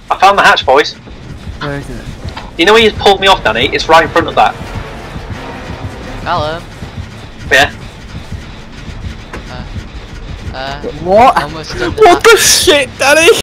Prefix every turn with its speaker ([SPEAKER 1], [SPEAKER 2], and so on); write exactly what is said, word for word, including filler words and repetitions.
[SPEAKER 1] I found the hatch, boys.
[SPEAKER 2] Where is it?
[SPEAKER 1] You know where you pulled me off, Danny? It's right in front of that.
[SPEAKER 3] Hello.
[SPEAKER 1] Yeah.
[SPEAKER 3] Uh, uh,
[SPEAKER 2] What?
[SPEAKER 3] almost done
[SPEAKER 2] What
[SPEAKER 3] that.
[SPEAKER 2] the shit, Danny?